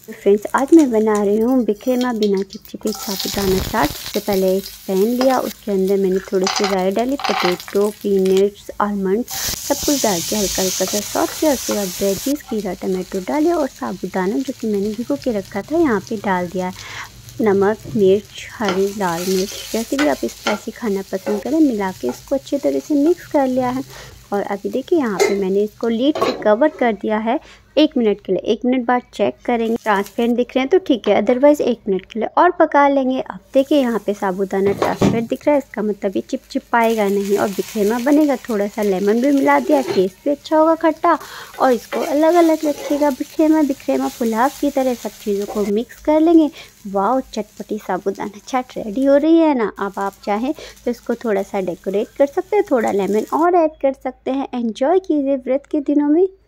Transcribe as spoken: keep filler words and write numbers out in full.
Friends, आज मैं बना रही हूँ बिखेमा बिना चिपचिपी साबूदाना चाट। सबसे पहले एक पैन लिया, उसके अंदर मैंने थोड़ी सी राई डाली, पोटैटो, पीनट्स, आलमंड सब कुछ डाल के हल्का हल्का सा सॉस किया। उसके बाद वेजीज, खीरा, टमाटो डाले और साबूदाना जो कि मैंने भिगो के रखा था यहाँ पे डाल दिया। नमक, मिर्च, हरी लाल मिर्च, जैसे भी आप स्पाइसी खाना पसंद करें, मिला के इसको अच्छी तरह से मिक्स कर लिया है। और अभी देखिए यहाँ पे मैंने इसको लीड से कवर कर दिया है एक मिनट के लिए। एक मिनट बाद चेक करेंगे, ट्रांसपेरेंट दिख रहे हैं तो ठीक है, अदरवाइज़ एक मिनट के लिए और पका लेंगे। अब देखिए यहाँ पे साबूदाना ट्रांसपेरेंट दिख रहा है, इसका मतलब ये चिप चिप पाएगा नहीं और बिखेमा बनेगा। थोड़ा सा लेमन भी मिला दिया, टेस्ट भी अच्छा होगा खट्टा, और इसको अलग अलग रखिएगा। बिखेमा बिखेमा पुलाव की तरह सब चीज़ों को मिक्स कर लेंगे। वाह, चटपटी साबूदाना चाट रेडी हो रही है ना। अब आप चाहें तो इसको थोड़ा सा डेकोरेट कर सकते हैं, थोड़ा लेमन और ऐड कर सकते हैं। एंजॉय कीजिए व्रत के दिनों में।